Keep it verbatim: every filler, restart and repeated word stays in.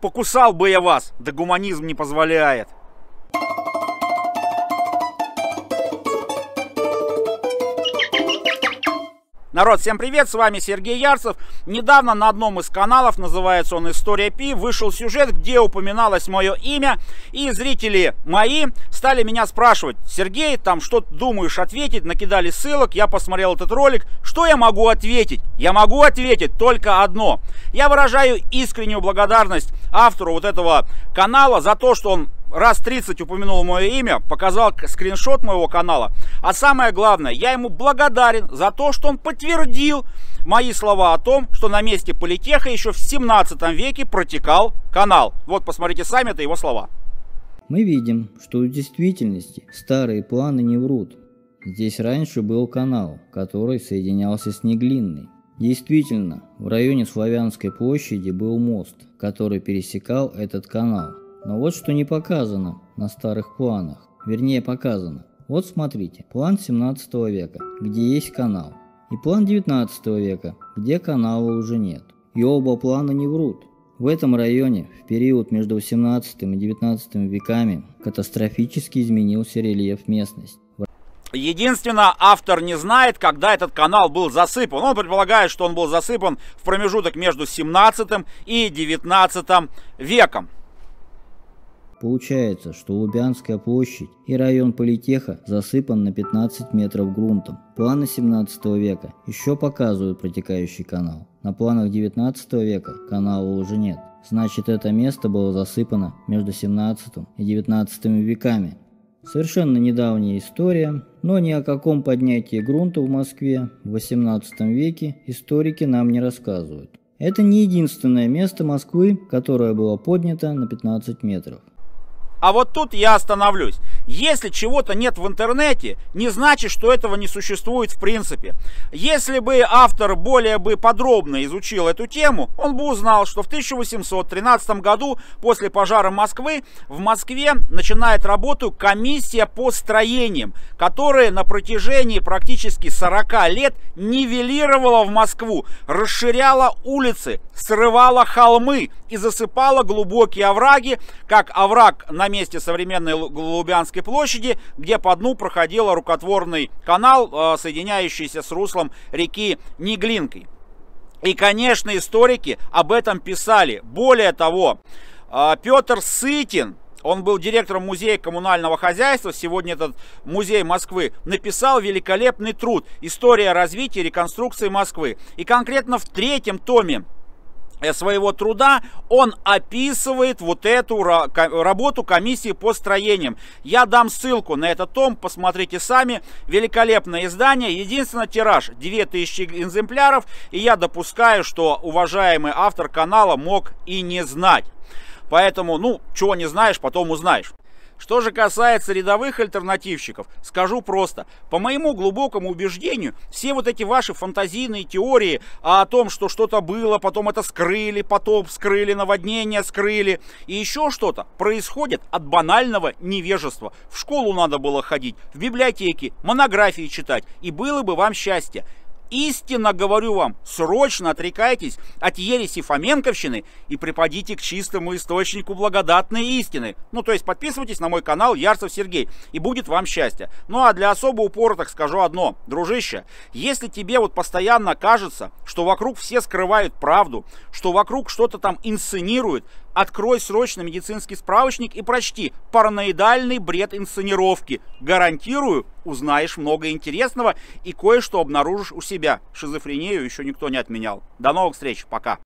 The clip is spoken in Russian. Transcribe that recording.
покусал бы я вас, да гуманизм не позволяет. Народ, всем привет, с вами Сергей Ярцев. Недавно на одном из каналов, называется он «История Пи», вышел сюжет, где упоминалось мое имя, и зрители мои стали меня спрашивать: Сергей, там что ты думаешь ответить? Накидали ссылок, я посмотрел этот ролик. Что я могу ответить? Я могу ответить только одно. Я выражаю искреннюю благодарность автору вот этого канала за то, что он раз тридцать упомянул мое имя, показал скриншот моего канала. А самое главное, я ему благодарен за то, что он подтвердил мои слова о том, что на месте политеха еще в семнадцатом веке протекал канал. Вот, посмотрите сами, это его слова. Мы видим, что в действительности старые планы не врут. Здесь раньше был канал, который соединялся с Неглинной. Действительно, в районе Славянской площади был мост, который пересекал этот канал. Но вот что не показано на старых планах, вернее показано. Вот смотрите, план семнадцатого века, где есть канал, и план девятнадцатого века, где канала уже нет. И оба плана не врут. В этом районе в период между восемнадцатым и девятнадцатым веками катастрофически изменился рельеф местности. Единственное, автор не знает, когда этот канал был засыпан. Он предполагает, что он был засыпан в промежуток между семнадцатым и девятнадцатым веком. Получается, что Лубянская площадь и район политеха засыпан на пятнадцать метров грунтом. Планы семнадцатого века еще показывают протекающий канал. На планах девятнадцатого века канала уже нет. Значит, это место было засыпано между семнадцатым и девятнадцатым веками. Совершенно недавняя история, но ни о каком поднятии грунта в Москве в восемнадцатом веке историки нам не рассказывают. Это не единственное место Москвы, которое было поднято на пятнадцать метров. А вот тут я остановлюсь. Если чего-то нет в интернете, не значит, что этого не существует в принципе. Если бы автор более бы подробно изучил эту тему, он бы узнал, что в тысяча восемьсот тринадцатом году, после пожара Москвы, в Москве начинает работу комиссия по строениям, которая на протяжении практически сорока лет нивелировала в Москву, расширяла улицы, срывала холмы и засыпала глубокие овраги, как овраг на месте современной Лубянской площади, где по дну проходил рукотворный канал, соединяющийся с руслом реки Неглинкой. И, конечно, историки об этом писали. Более того, Петр Сытин, он был директором музея коммунального хозяйства, сегодня этот музей Москвы, написал великолепный труд «История развития и реконструкции Москвы». И конкретно в третьем томе своего труда он описывает вот эту работу комиссии по строениям. Я дам ссылку на этот том, посмотрите сами. Великолепное издание. Единственный тираж две тысячи экземпляров. И я допускаю, что уважаемый автор канала мог и не знать. Поэтому, ну, чего не знаешь, потом узнаешь. Что же касается рядовых альтернативщиков, скажу просто. По моему глубокому убеждению, все вот эти ваши фантазийные теории о том, что что-то было, потом это скрыли, потоп скрыли, наводнение скрыли и еще что-то, происходит от банального невежества. В школу надо было ходить, в библиотеки, монографии читать, и было бы вам счастье. Истинно говорю вам, срочно отрекайтесь от ереси фоменковщины и припадите к чистому источнику благодатной истины. Ну, то есть подписывайтесь на мой канал Ярцев Сергей, и будет вам счастье. Ну, а для особо упоротых скажу одно. Дружище, если тебе вот постоянно кажется, что вокруг все скрывают правду, что вокруг что-то там инсценируют, открой срочно медицинский справочник и прочти «Параноидальный бред инсценировки». Гарантирую, узнаешь много интересного и кое-что обнаружишь у себя. Шизофрению еще никто не отменял. До новых встреч, пока.